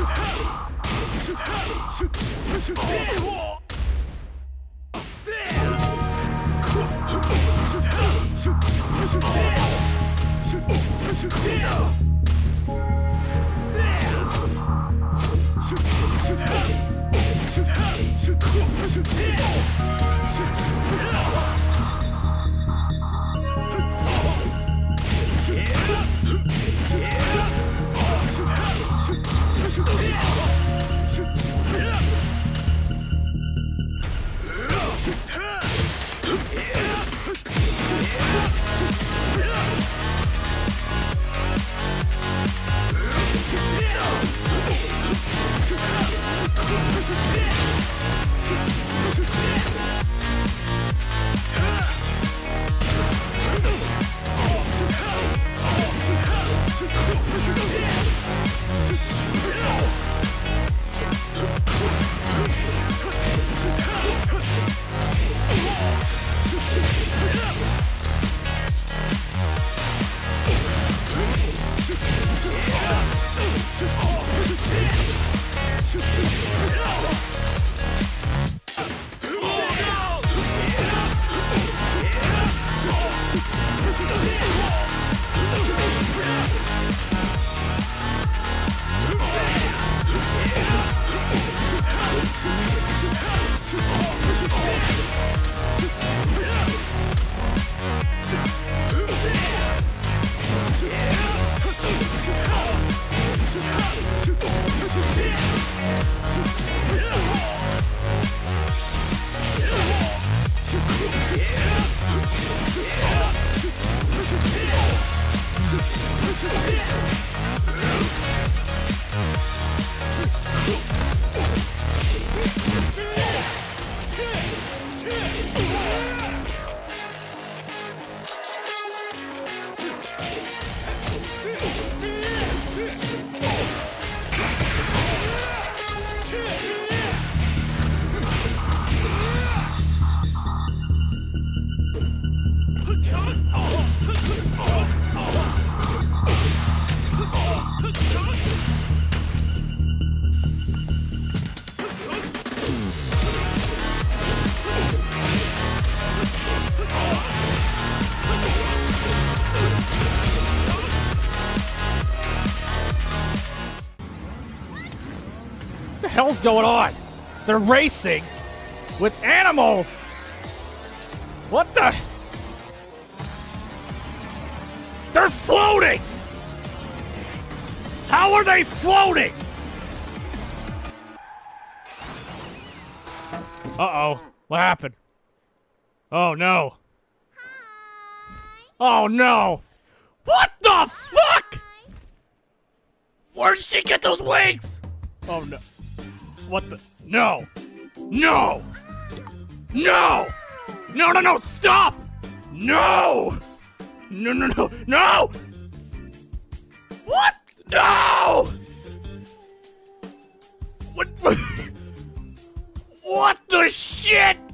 What the hell's going on? They're racing with animals. What the? They're floating. How are they floating? Uh-oh. What happened? Oh, no. Oh, no. What the fuck? Where did she get those wings? Oh, no. What the? No. No. No. No, no, no. Stop. No. No, no, no. No. What? No. What? What the shit?